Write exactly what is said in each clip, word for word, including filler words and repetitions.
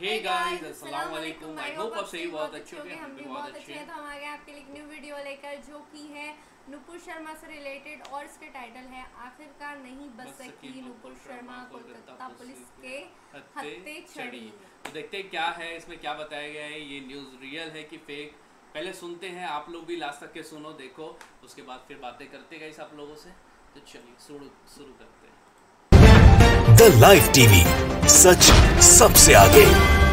Hey guys, अस्सलाम वालेकुम। I hope आप सही बहुत अच्छे होंगे, हम भी बहुत अच्छे हैं। तो हम आ गए आपके लिए एक न्यू वीडियो लेकर, जो कि है नुपुर शर्मा से रिलेटेड, और इसके टाइटल है आखिरकार नहीं बच सकी नुपुर शर्मा कोलकाता पुलिस के हत्थे चढ़ी। तो देखते हैं क्या है इसमें, क्या बताया गया है, ये न्यूज़ रियल है कि फेक। पहले सुनते हैं, आप लोग भी लास्ट तक के सुनो, देखो, उसके बाद फिर बातें करते गाइस आप लोगों से। तो चलिए शुरू शुरू करते हैं। द लाइव टीवी, सच सबसे आगे।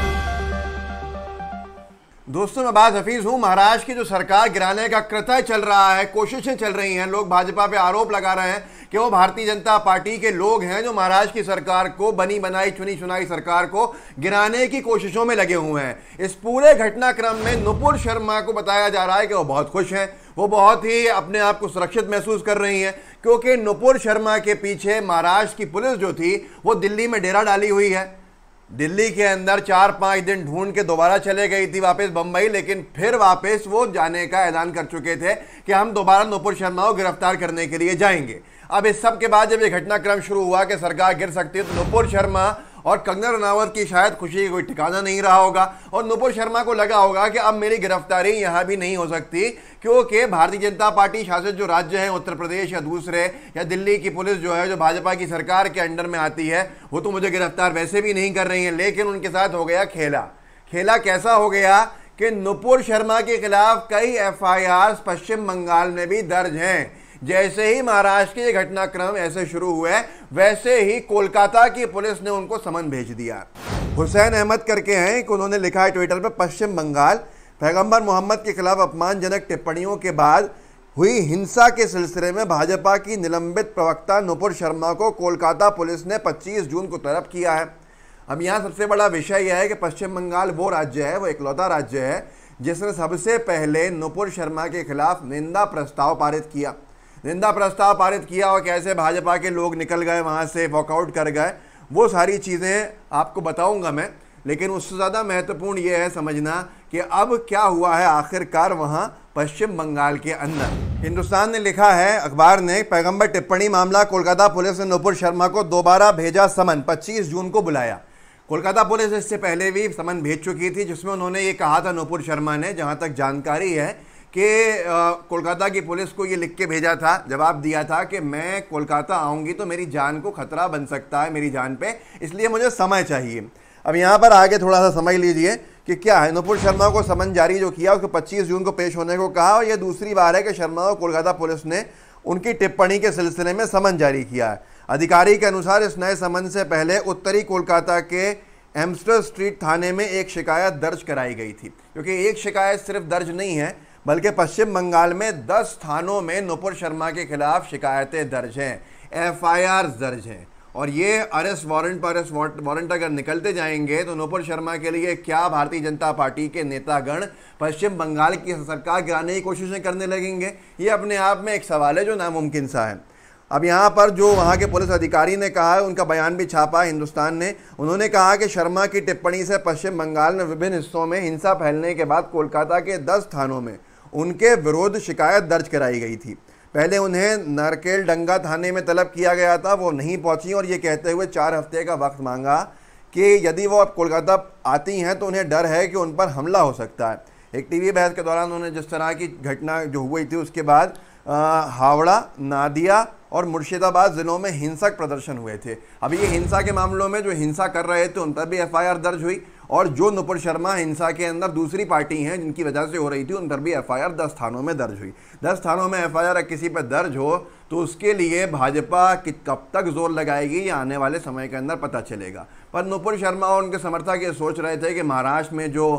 दोस्तों, मैं बात हफीज हूं। महाराष्ट्र की जो सरकार गिराने का कृत्य चल रहा है, कोशिशें चल रही हैं, लोग भाजपा पे आरोप लगा रहे हैं कि वो भारतीय जनता पार्टी के लोग हैं जो महाराष्ट्र की सरकार को, बनी बनाई चुनी चुनाई सरकार को गिराने की कोशिशों में लगे हुए हैं। इस पूरे घटनाक्रम में नुपुर शर्मा को बताया जा रहा है कि वो बहुत खुश हैं, वो बहुत ही अपने आप को सुरक्षित महसूस कर रही हैं, क्योंकि नुपुर शर्मा के पीछे महाराष्ट्र की पुलिस जो थी वो दिल्ली में डेरा डाली हुई है। दिल्ली के अंदर चार पांच दिन ढूंढ के दोबारा चले गई थी वापस बंबई, लेकिन फिर वापस वो जाने का ऐलान कर चुके थे कि हम दोबारा नुपुर शर्मा को गिरफ्तार करने के लिए जाएंगे। अब इस सब के बाद जब ये घटनाक्रम शुरू हुआ कि सरकार गिर सकती है, तो नुपुर शर्मा और कंगना रनावत की शायद खुशी का कोई ठिकाना नहीं रहा होगा, और नुपुर शर्मा को लगा होगा कि अब मेरी गिरफ्तारी यहाँ भी नहीं हो सकती, क्योंकि भारतीय जनता पार्टी शासित जो राज्य हैं, उत्तर प्रदेश या दूसरे, या दिल्ली की पुलिस जो है, जो भाजपा की सरकार के अंडर में आती है, वो तो मुझे गिरफ्तार वैसे भी नहीं कर रही है। लेकिन उनके साथ हो गया खेला। खेला कैसा हो गया कि नुपुर शर्मा के खिलाफ कई F I R Paschim Bengal में भी दर्ज हैं। जैसे ही महाराष्ट्र के घटनाक्रम ऐसे शुरू हुए, वैसे ही कोलकाता की पुलिस ने उनको समन भेज दिया। हुसैन अहमद करके हैं कि उन्होंने लिखा है ट्विटर पर, पश्चिम बंगाल, पैगंबर मोहम्मद के खिलाफ अपमानजनक टिप्पणियों के बाद हुई हिंसा के सिलसिले में भाजपा की निलंबित प्रवक्ता नुपुर शर्मा को कोलकाता पुलिस ने पच्चीस जून को तलब किया है। अब यहाँ सबसे बड़ा विषय यह है कि पश्चिम बंगाल वो राज्य है, वो इकलौता राज्य है जिसने सबसे पहले नुपुर शर्मा के खिलाफ निंदा प्रस्ताव पारित किया। निंदा प्रस्ताव पारित किया और कैसे भाजपा के लोग निकल गए वहाँ से, वॉकआउट कर गए, वो सारी चीज़ें आपको बताऊंगा मैं। लेकिन उससे ज़्यादा महत्वपूर्ण ये है समझना कि अब क्या हुआ है आखिरकार वहाँ पश्चिम बंगाल के अंदर। हिंदुस्तान ने लिखा है, अखबार ने, पैगंबर टिप्पणी मामला, कोलकाता पुलिस ने नुपुर शर्मा को दोबारा भेजा समन, पच्चीस जून को बुलाया। कोलकाता पुलिस इससे पहले भी समन भेज चुकी थी, जिसमें उन्होंने ये कहा था नुपुर शर्मा ने, जहाँ तक जानकारी है, कि कोलकाता की पुलिस को ये लिख के भेजा था, जवाब दिया था कि मैं कोलकाता आऊँगी तो मेरी जान को खतरा बन सकता है, मेरी जान पे, इसलिए मुझे समय चाहिए। अब यहाँ पर आगे थोड़ा सा समझ लीजिए कि क्या है। नुपुर शर्मा को समन जारी जो किया, उसको पच्चीस जून को पेश होने को कहा, और यह दूसरी बार है कि शर्मा को कोलकाता पुलिस ने उनकी टिप्पणी के सिलसिले में समन जारी किया है। अधिकारी के अनुसार इस नए समन से पहले उत्तरी कोलकाता के एम्स्टर स्ट्रीट थाने में एक शिकायत दर्ज कराई गई थी, क्योंकि एक शिकायत सिर्फ दर्ज नहीं है, बल्कि पश्चिम बंगाल में दस थानों में नुपुर शर्मा के खिलाफ शिकायतें दर्ज हैं, एफ आई आर दर्ज हैं। और ये अरेस्ट वारंट पर अरेस्ट वारंट अगर निकलते जाएंगे तो नुपुर शर्मा के लिए क्या भारतीय जनता पार्टी के नेतागण पश्चिम बंगाल की सरकार गिराने की कोशिशें करने लगेंगे, ये अपने आप में एक सवाल है जो नामुमकिन सा है। अब यहाँ पर जो वहाँ के पुलिस अधिकारी ने कहा है, उनका बयान भी छापा हिंदुस्तान ने। उन्होंने कहा कि शर्मा की टिप्पणी से पश्चिम बंगाल में विभिन्न हिस्सों में हिंसा फैलने के बाद कोलकाता के दस थानों में उनके विरुद्ध शिकायत दर्ज कराई गई थी। पहले उन्हें नारकेल डंगा थाने में तलब किया गया था, वो नहीं पहुंची, और ये कहते हुए चार हफ्ते का वक्त मांगा कि यदि वो अब कोलकाता आती हैं तो उन्हें डर है कि उन पर हमला हो सकता है। एक टीवी बहस के दौरान उन्होंने जिस तरह की घटना जो हुई थी, उसके बाद हावड़ा, नादिया और मुर्शिदाबाद ज़िलों में हिंसक प्रदर्शन हुए थे। अभी ये हिंसा के मामलों में जो हिंसा कर रहे थे उन पर भी एफ आई आर दर्ज हुई, और जो नुपुर शर्मा हिंसा के अंदर दूसरी पार्टी हैं जिनकी वजह से हो रही थी, उन पर भी एफ आई आर दस थानों में दर्ज हुई। दस थानों में एफ आई आर किसी पर दर्ज हो तो उसके लिए भाजपा कि कब तक जोर लगाएगी, ये आने वाले समय के अंदर पता चलेगा। पर नुपुर शर्मा और उनके समर्थक ये सोच रहे थे कि महाराष्ट्र में जो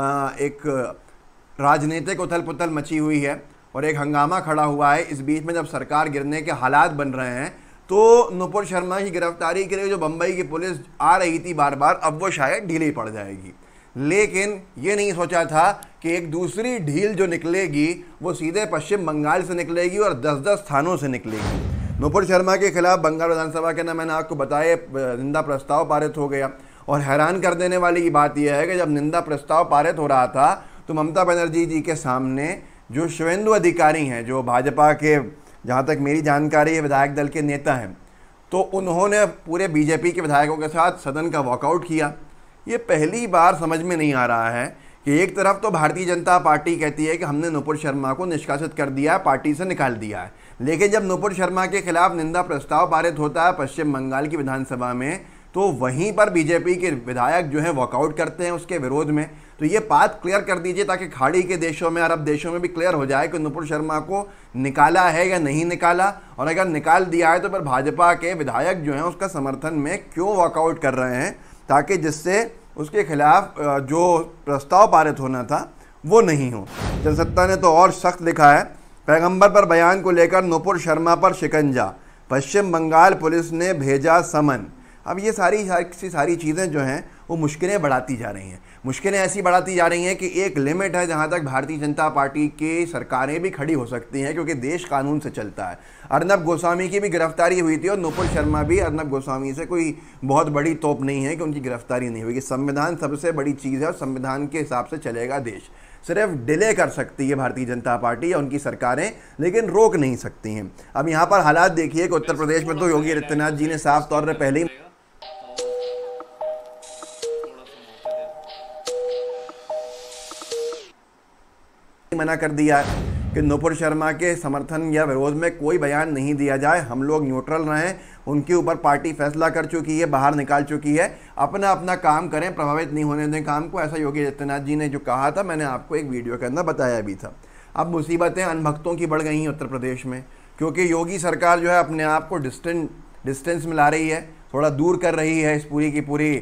एक राजनीतिक उथल पुथल मची हुई है और एक हंगामा खड़ा हुआ है, इस बीच में जब सरकार गिरने के हालात बन रहे हैं, तो नुपुर शर्मा की गिरफ्तारी के लिए जो बंबई की पुलिस आ रही थी बार बार, अब वो शायद ढीली पड़ जाएगी। लेकिन ये नहीं सोचा था कि एक दूसरी ढील जो निकलेगी वो सीधे पश्चिम बंगाल से निकलेगी और दस दस थानों से निकलेगी। नुपुर शर्मा के खिलाफ बंगाल विधानसभा के ना मैंने आपको बताया निंदा प्रस्ताव पारित हो गया, और हैरान कर देने वाली बात यह है कि जब निंदा प्रस्ताव पारित हो रहा था तो ममता बनर्जी जी के सामने जो शुवेंदु अधिकारी हैं, जो भाजपा के, जहाँ तक मेरी जानकारी है, विधायक दल के नेता हैं, तो उन्होंने पूरे बीजेपी के विधायकों के साथ सदन का वॉकआउट किया ये पहली बार समझ में नहीं आ रहा है कि एक तरफ तो भारतीय जनता पार्टी कहती है कि हमने नुपुर शर्मा को निष्कासित कर दिया है, पार्टी से निकाल दिया है, लेकिन जब नुपुर शर्मा के खिलाफ निंदा प्रस्ताव पारित होता है पश्चिम बंगाल की विधानसभा में, तो वहीं पर बीजेपी के विधायक जो हैं वॉकआउट करते हैं उसके विरोध में। तो ये बात क्लियर कर दीजिए ताकि खाड़ी के देशों में, अरब देशों में भी क्लियर हो जाए कि नुपुर शर्मा को निकाला है या नहीं निकाला, और अगर निकाल दिया है तो फिर भाजपा के विधायक जो हैं उसका समर्थन में क्यों वॉकआउट कर रहे हैं, ताकि जिससे उसके खिलाफ जो प्रस्ताव पारित होना था वो नहीं हो। जनसत्ता ने तो और सख्त लिखा है, पैगंबर पर बयान को लेकर नुपुर शर्मा पर शिकंजा, पश्चिम बंगाल पुलिस ने भेजा समन। अब ये सारी सारी सारी चीज़ें जो हैं वो मुश्किलें बढ़ाती जा रही हैं, मुश्किलें ऐसी बढ़ाती जा रही हैं कि एक लिमिट है जहाँ तक भारतीय जनता पार्टी की सरकारें भी खड़ी हो सकती हैं, क्योंकि देश कानून से चलता है। अर्नब गोस्वामी की भी गिरफ्तारी हुई थी और नुपुर शर्मा भी अर्नब गोस्वामी से कोई बहुत बड़ी तोप नहीं है कि उनकी गिरफ्तारी नहीं हुई। संविधान सबसे बड़ी चीज़ है और संविधान के हिसाब से चलेगा देश। सिर्फ डिले कर सकती है भारतीय जनता पार्टी या उनकी सरकारें, लेकिन रोक नहीं सकती हैं। अब यहाँ पर हालात देखिए कि उत्तर प्रदेश में तो योगी आदित्यनाथ जी ने साफ तौर पर पहले ही मना कर दिया है कि नुपुर शर्मा के समर्थन या विरोध में कोई बयान नहीं दिया जाए, हम लोग न्यूट्रल रहें। उनके ऊपर पार्टी फैसला कर चुकी है, बाहर निकाल चुकी है, अपना अपना काम करें, प्रभावित नहीं होने दें काम को। ऐसा योगी आदित्यनाथ जी ने जो कहा था, मैंने आपको एक वीडियो के अंदर बताया भी था। अब मुसीबतें अनभक्तों की बढ़ गई हैं उत्तर प्रदेश में, क्योंकि योगी सरकार जो है अपने आप को डिस्टेंस डिस्टेंस में ला रही है, थोड़ा दूर कर रही है इस पूरी की पूरी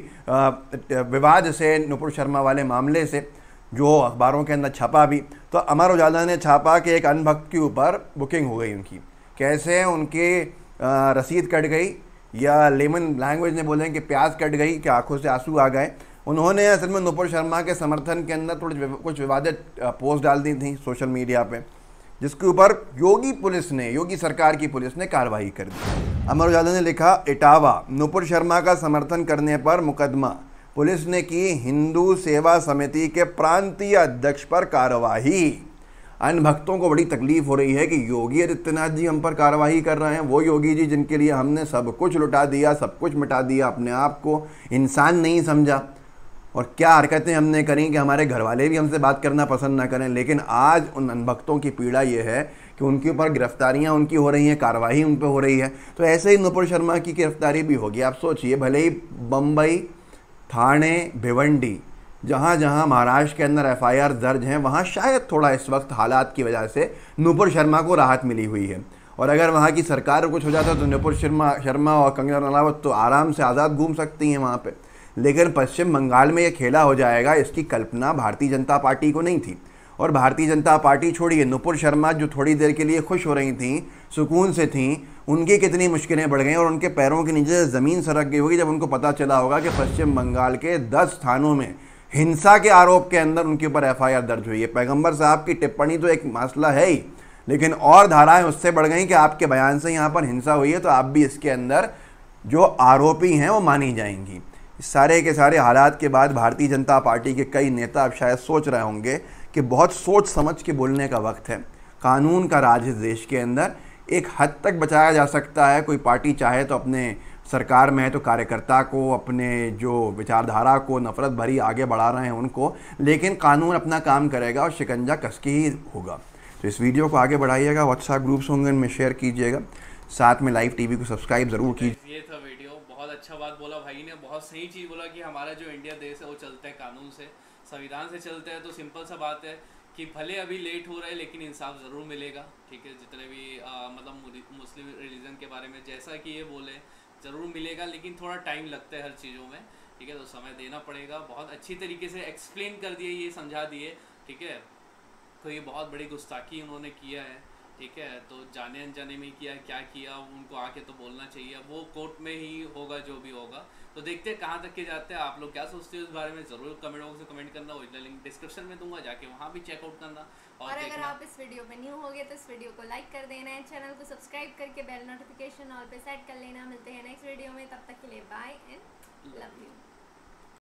विवाद से, नुपुर शर्मा वाले मामले से, जो अखबारों के अंदर छपा भी। तो अमर उजाला ने छापा कि एक अनभक्त के ऊपर बुकिंग हो गई उनकी, कैसे उनके रसीद कट गई, या लेमन लैंग्वेज में बोलें कि प्याज कट गई, कि आंखों से आंसू आ गए। उन्होंने असल में नुपुर शर्मा के समर्थन के अंदर थोड़ी कुछ विवादित पोस्ट डाल दी थी सोशल मीडिया पे, जिसके ऊपर योगी पुलिस ने, योगी सरकार की पुलिस ने कार्रवाई कर दी। अमर उजाला ने लिखा, इटावा, नुपुर शर्मा का समर्थन करने पर मुकदमा, पुलिस ने की हिंदू सेवा समिति के प्रांतीय अध्यक्ष पर कार्रवाई। अनभक्तों को बड़ी तकलीफ हो रही है कि योगी आदित्यनाथ जी हम पर कार्रवाई कर रहे हैं, वो योगी जी जिनके लिए हमने सब कुछ लुटा दिया, सब कुछ मिटा दिया, अपने आप को इंसान नहीं समझा, और क्या हरकतें हमने करी कि हमारे घर वाले भी हमसे बात करना पसंद ना करें। लेकिन आज उन अनभक्तों की पीड़ा ये है कि उनके ऊपर गिरफ्तारियां उनकी हो रही हैं, कार्रवाई उन पर हो रही है। तो ऐसे ही नुपुर शर्मा की गिरफ्तारी भी होगी। आप सोचिए, भले ही बम्बई, थाने, भिवंडी, जहाँ जहाँ महाराष्ट्र के अंदर एफ आई आर दर्ज हैं, वहाँ शायद थोड़ा इस वक्त हालात की वजह से नुपुर शर्मा को राहत मिली हुई है, और अगर वहाँ की सरकार को कुछ हो जाता तो नुपुर शर्मा शर्मा और कंगना रनावत तो आराम से आज़ाद घूम सकती हैं वहाँ पे। लेकिन पश्चिम बंगाल में ये खेला हो जाएगा, इसकी कल्पना भारतीय जनता पार्टी को नहीं थी। और भारतीय जनता पार्टी छोड़िए, नुपुर शर्मा जो थोड़ी देर के लिए खुश हो रही थी, सुकून से थीं, उनकी कितनी मुश्किलें बढ़ गई और उनके पैरों के नीचे ज़मीन सरक गई होगी जब उनको पता चला होगा कि पश्चिम बंगाल के दस थानों में हिंसा के आरोप के अंदर उनके ऊपर एफ आई आर दर्ज हुई है। पैगंबर साहब की टिप्पणी तो एक मसला है ही, लेकिन और धाराएं उससे बढ़ गई कि आपके बयान से यहाँ पर हिंसा हुई है, तो आप भी इसके अंदर जो आरोपी हैं वो मानी जाएंगी। सारे के सारे हालात के बाद भारतीय जनता पार्टी के कई नेता अब शायद सोच रहे होंगे कि बहुत सोच समझ के बोलने का वक्त है। कानून का राज इस देश के अंदर एक हद तक बचाया जा सकता है। कोई पार्टी चाहे तो अपने सरकार में है तो कार्यकर्ता को, अपने जो विचारधारा को नफरत भरी आगे बढ़ा रहे हैं उनको, लेकिन कानून अपना काम करेगा और शिकंजा कस के ही होगा। तो इस वीडियो को आगे बढ़ाइएगा, व्हाट्सएप ग्रुप्स होंगे इनमें शेयर कीजिएगा, साथ में लाइव टीवी को सब्सक्राइब ज़रूर कीजिए। ये था वीडियो, बहुत अच्छा बात बोला भाई ने, बहुत सही चीज़ बोला कि हमारा जो इंडिया देश है वो चलता है कानून से, संविधान से चलते हैं। तो सिंपल सा बात है कि भले अभी लेट हो रहा है लेकिन इंसाफ ज़रूर मिलेगा। ठीक है, जितने भी आ, मतलब मुस्लिम रिलीजन के बारे में जैसा कि ये बोले ज़रूर मिलेगा, लेकिन थोड़ा टाइम लगता है हर चीज़ों में। ठीक है, तो समय देना पड़ेगा। बहुत अच्छी तरीके से एक्सप्लेन कर दिए, ये समझा दिए। ठीक है, तो ये बहुत बड़ी गुस्ताखी उन्होंने किया है। ठीक है, तो जाने अनजाने में किया, क्या किया, उनको आके तो बोलना चाहिए। वो कोर्ट में ही होगा जो भी होगा। तो देखते हैं कहाँ तक के जाते हैं। आप लोग क्या सोचते हो इस बारे में, ज़रूर कमेंट बॉक्स में कमेंट करना। ओरिजिनल लिंक डिस्क्रिप्शन में दूंगा, जाके वहाँ भी चेकआउट करना। और, और अगर आप इस वीडियो में न्यू होगे तो इस वीडियो को लाइक कर देना है, चैनल को सब्सक्राइब करके बेल नोटिफिकेशन ऑल पे सेट कर लेना। मिलते हैं नेक्स्ट वीडियो में, तब तक के लिए बाय एंड लव यू।